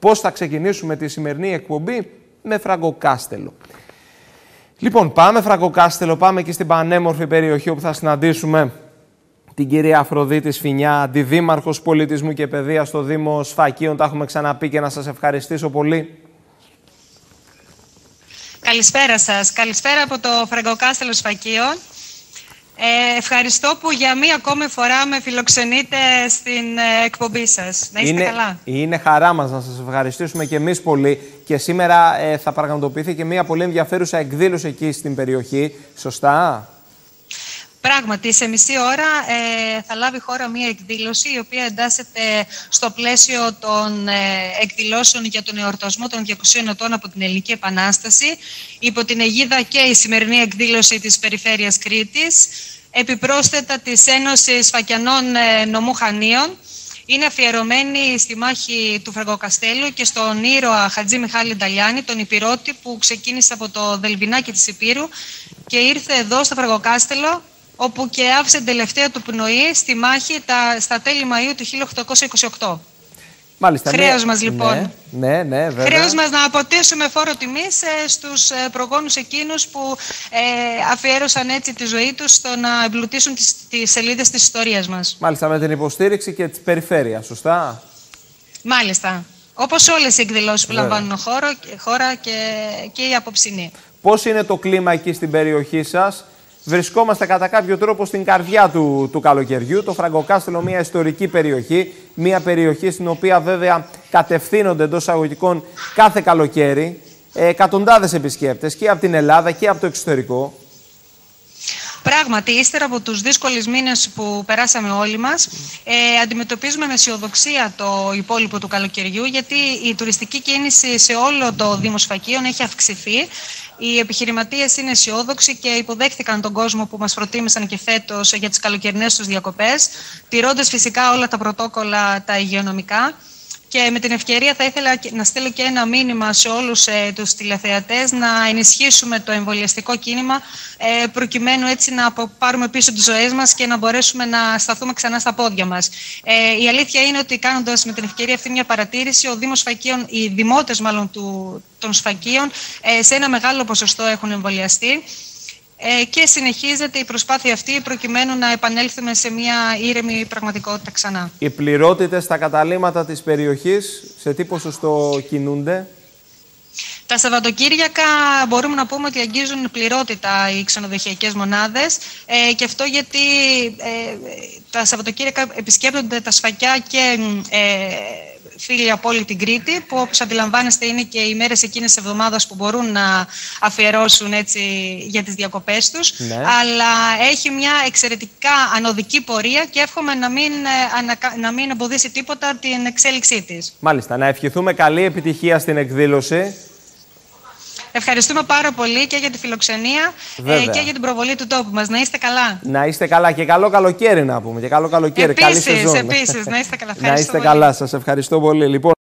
πώς θα ξεκινήσουμε τη σημερινή εκπομπή? Με Φραγκοκάστελο. Λοιπόν, πάμε Φραγκοκάστελο, πάμε και στην πανέμορφη περιοχή όπου θα συναντήσουμε την κυρία Αφροδίτη Σφινιά, αντιδήμαρχος πολιτισμού και παιδείας στο Δήμο Σφακίων. Τα έχουμε ξαναπεί και να σας ευχαριστήσω πολύ. Καλησπέρα σας. Καλησπέρα από το Φραγκοκάστελο Σφακίων. Ευχαριστώ που για μία ακόμη φορά με φιλοξενείτε στην εκπομπή σας. Να είστε καλά. Είναι χαρά μας να σας ευχαριστήσουμε και εμείς πολύ. Και σήμερα θα πραγματοποιηθεί και μία πολύ ενδιαφέρουσα εκδήλωση εκεί στην περιοχή. Σωστά? Πράγματι, σε μισή ώρα θα λάβει χώρα μία εκδήλωση η οποία εντάσσεται στο πλαίσιο των εκδηλώσεων για τον εορτασμό των 200 ετών από την Ελληνική Επανάσταση, υπό την αιγίδα και η σημερινή εκδήλωση της Περιφέρειας Κρήτης, επιπρόσθετα της Ένωσης Σφακιανών Νομού Χανίων. Είναι αφιερωμένη στη μάχη του Φραγκοκαστέλου και στον ήρωα Χατζή Μιχάλη Νταλιάνη, τον Υπηρώτη που ξεκίνησε από το Δελβινάκι της Υπήρου και ήρθε εδώ στο Φραγκοκάστελο, όπου και άφησε την τελευταία του πνοή στη μάχη στα τέλη Μαΐου του 1828. Μάλιστα. Χρέος μας λοιπόν. Ναι, βέβαια. Χρέος μας να αποτίσουμε φόρο τιμής στους προγόνους εκείνους που αφιέρωσαν έτσι τη ζωή τους στο να εμπλουτίσουν τις σελίδες της ιστορίας μας. Μάλιστα, με την υποστήριξη και της περιφέρειας, σωστά? Μάλιστα. Όπως όλες οι εκδηλώσεις που λαμβάνουν χώρα και η απόψινή. Πώς είναι το κλίμα εκεί στην περιοχή σας? Βρισκόμαστε κατά κάποιο τρόπο στην καρδιά του καλοκαιριού. Το Φραγκοκάστελο, μια ιστορική περιοχή. Μια περιοχή στην οποία βέβαια κατευθύνονται εντός εισαγωγικών κάθε καλοκαίρι εκατοντάδες επισκέπτες και από την Ελλάδα και από το εξωτερικό. Πράγματι, ύστερα από τους δύσκολους μήνες που περάσαμε όλοι μας, αντιμετωπίζουμε με αισιοδοξία το υπόλοιπο του καλοκαιριού, γιατί η τουριστική κίνηση σε όλο το Δήμο Σφακίων έχει αυξηθεί. Οι επιχειρηματίες είναι αισιόδοξοι και υποδέχθηκαν τον κόσμο που μας προτίμησαν και φέτος για τις καλοκαιρινές τους διακοπές, τηρώντας φυσικά όλα τα πρωτόκολλα τα υγειονομικά. Και με την ευκαιρία θα ήθελα να στείλω και ένα μήνυμα σε όλους τους τηλεθεατές να ενισχύσουμε το εμβολιαστικό κίνημα προκειμένου έτσι να πάρουμε πίσω τις ζωές μας και να μπορέσουμε να σταθούμε ξανά στα πόδια μας. Η αλήθεια είναι ότι κάνοντας με την ευκαιρία αυτή μια παρατήρηση, ο Δήμος Σφακίων, οι δημότες μάλλον των Σφακίων σε ένα μεγάλο ποσοστό έχουν εμβολιαστεί. Και συνεχίζεται η προσπάθεια αυτή προκειμένου να επανέλθουμε σε μια ήρεμη πραγματικότητα ξανά. Οι πληρότητες στα καταλύματα της περιοχής σε τι ποσοστό κινούνται? Τα Σαββατοκύριακα μπορούμε να πούμε ότι αγγίζουν πληρότητα οι ξενοδοχειακές μονάδες και αυτό γιατί τα Σαββατοκύριακα επισκέπτονται τα Σφακιά και φίλοι από όλη την Κρήτη, που όπως αντιλαμβάνεστε είναι και οι μέρες εκείνες της εβδομάδας που μπορούν να αφιερώσουν έτσι για τις διακοπές τους. Ναι. Αλλά έχει μια εξαιρετικά ανωδική πορεία και εύχομαι να μην εμποδίσει τίποτα την εξέλιξή της. Μάλιστα. Να ευχηθούμε καλή επιτυχία στην εκδήλωση. Ευχαριστούμε πάρα πολύ και για τη φιλοξενία και για την προβολή του τόπου μας. Να είστε καλά. Να είστε καλά και καλό καλοκαίρι να πούμε. Και καλό καλοκαίρι. Επίσης, καλή σεζόν. Επίσης, να είστε καλά. Να είστε καλά. Σας ευχαριστώ πολύ. Λοιπόν,